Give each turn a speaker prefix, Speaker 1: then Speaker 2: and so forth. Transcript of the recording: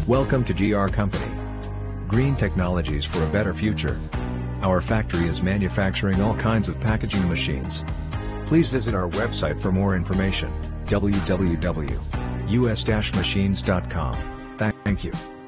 Speaker 1: Welcome to GR Company. Green technologies for a better future. Our factory is manufacturing all kinds of packaging machines. Please visit our website for more information, www.us-machines.com. Thank you.